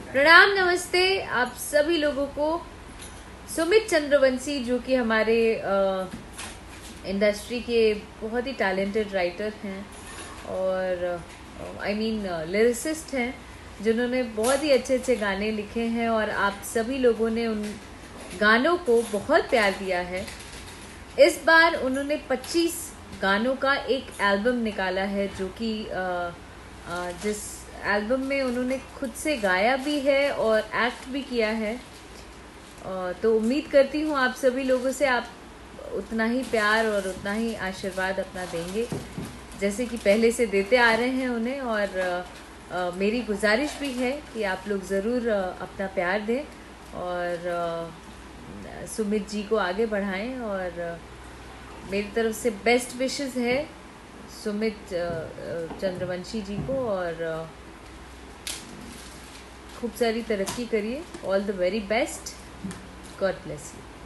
प्रणाम, नमस्ते आप सभी लोगों को। सुमित चंद्रवंशी जो कि हमारे इंडस्ट्री के बहुत ही टैलेंटेड राइटर हैं और लिरिसिस्ट हैं, जिन्होंने बहुत ही अच्छे अच्छे गाने लिखे हैं और आप सभी लोगों ने उन गानों को बहुत प्यार दिया है। इस बार उन्होंने 25 गानों का एक एल्बम निकाला है, जो कि जिस एल्बम में उन्होंने खुद से गाया भी है और एक्ट भी किया है। तो उम्मीद करती हूँ आप सभी लोगों से आप उतना ही प्यार और उतना ही आशीर्वाद अपना देंगे जैसे कि पहले से देते आ रहे हैं उन्हें। और मेरी गुजारिश भी है कि आप लोग ज़रूर अपना प्यार दें और सुमित जी को आगे बढ़ाएं। और मेरी तरफ से बेस्ट विशेस है सुमित चंद्रवंशी जी को, और खूब सारी तरक्की करिए। All the very best. God bless you.